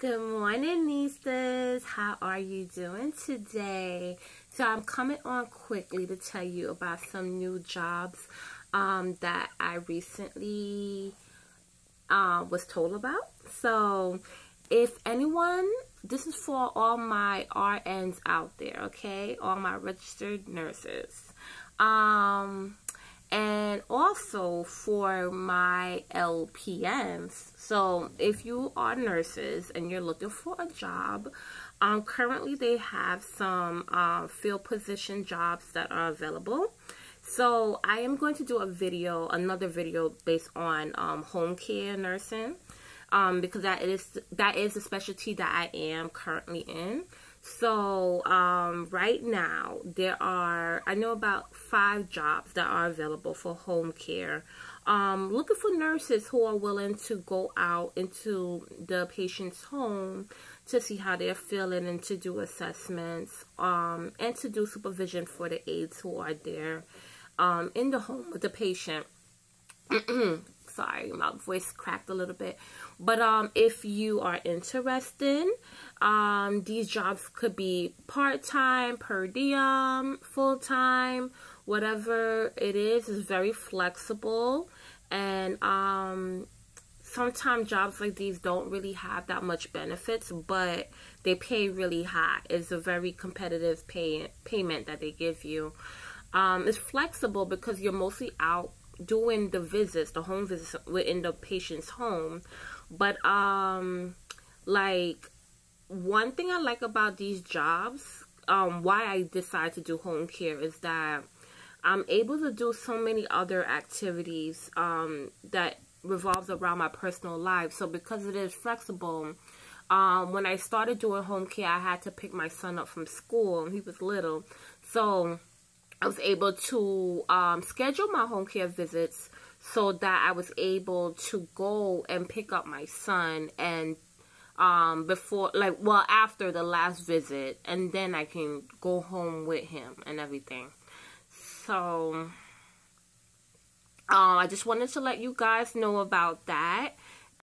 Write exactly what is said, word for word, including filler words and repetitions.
Good morning, Niestas. How are you doing today? So I'm coming on quickly to tell you about some new jobs um, that I recently uh, was told about. So if anyone, this is for all my R Ns out there, okay? All my registered nurses. Um... And also for my L P Ns. So if you are nurses and you're looking for a job, um, currently they have some uh, field position jobs that are available. So I am going to do a video, another video based on um, home care nursing, um, because that is that is a specialty that I am currently in. So um, right now there are, I know about five jobs that are available for home care. Um, looking for nurses who are willing to go out into the patient's home to see how they're feeling and to do assessments um, and to do supervision for the aides who are there um, in the home with the patient. Sorry, my voice cracked a little bit. But um, if you are interested, um, these jobs could be part-time, per diem, full-time, whatever it is. It's very flexible. And um, sometimes jobs like these don't really have that much benefits, but they pay really high. It's a very competitive pay payment that they give you. Um, it's flexible because you're mostly out doing the visits, the home visits within the patient's home. But um like one thing I like about these jobs, um why I decided to do home care, is that I'm able to do so many other activities um that revolves around my personal life. So because it is flexible, um when I started doing home care, I had to pick my son up from school. He was little, so I was able to um, schedule my home care visits so that I was able to go and pick up my son and um, before, like, well, after the last visit, and then I can go home with him and everything. So, um, I just wanted to let you guys know about that.